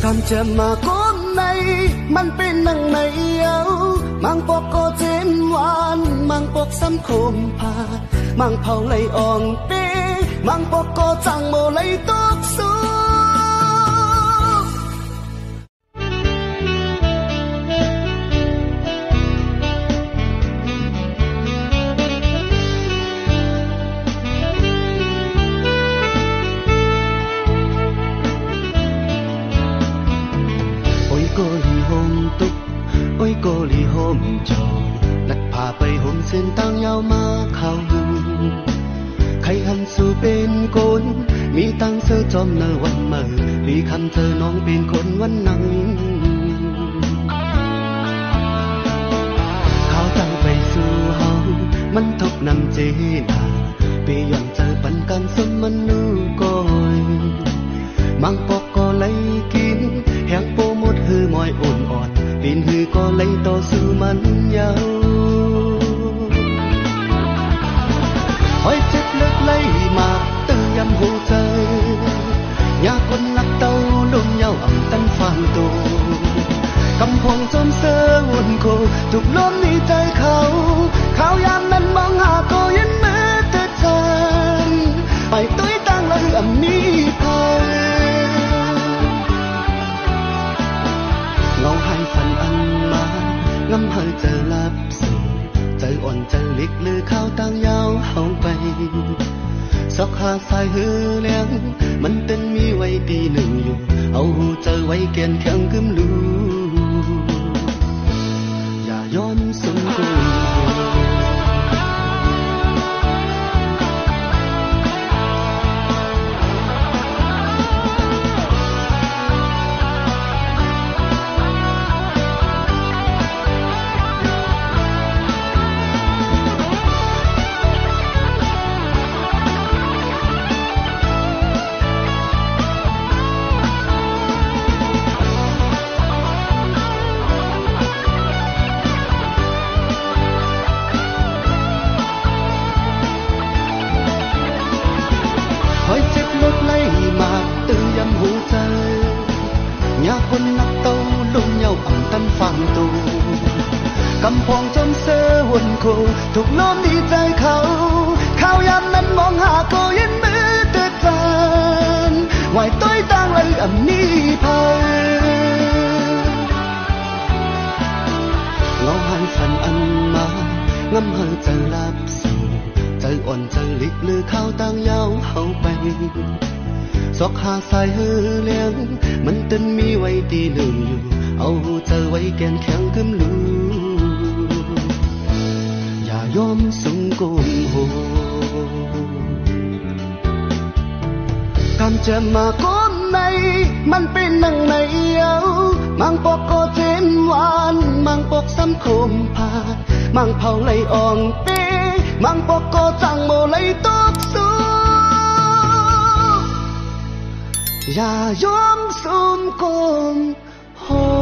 cảm chạm mà có nàyมันเป็นนังในเอามังปอกก็เจนหวานมังปอกซ้ำโคมพามังเผาไหลอ่องเป้มังปอกก็จังโมไหลตกสูôi cô lì hôm trầu lật phà bay hôm sen tăng nhau mà khaoใครหันสู่เป็นคนมีตังเสื้อจอมเนอวันเมื่อลีคำเธอน้องเป็นคนวันนั้นเขาตั้งไปสู่ห้องมันทบนำเจนาไปย้อนเจอปันกันสมมันนูก้อยมังปอกก็เลยกินแหงโปหมดหือมอยอ่อนอ่อนปีนหือก็เลยต่อสู้มันยาวหอยเจ็บเลิกไล่มาตื่นยำหูใจยาคนนักเต้าลมเยาอ่ำตันฟังตัวกำพงจอมเสือวุ่นโคถูกล้มในใจเขายามนั้นมองหาก็ยันมือเตือนใจไปตุ้ยตั้งเลยอ่ำมีภัยเงาให้ฝันอันมางำให้เจอลับสู่ใจอ่อนใจเล็กลือข้าวตั้งยาวเฮาไปสอกหาสายหือเลี้ยงมันเป็นมีไว้ตีหนึ่งอยู่เอาหูเจอไว้เกียนแข็งกึมลูอย่ายอมสมกูคนนักเต้าลมเยาอ่ำตันฟังตูกำพองจำเสือหุ่นโคถูกล้อมดีใจเขายามนั้นมองหาก็ยันมือเตือนใจไหวต้อยตั้งเลยอ่ำนี้ภัยเงาหันฝันอันมางำให้ใจลับสู่ใจอ่อนใจลิกลือข้าวตั้งยาวเฮาไปสอกหาสายหือเลี้ยงมันเต้นมีไว้ตีหนึ่งอยู่เอาหูเจอไว้แกนแข็งกึมลูอย่ายอมสูงโกงโหการจะมาก้นในมันเป็นนังในเอามังปอกก็เจนหวานมังปอกซ้ำโคมพามังเผาไหลอ่องเป้มังปอกก็จังโมไหลตกสูอย่ายอมสมกลมโห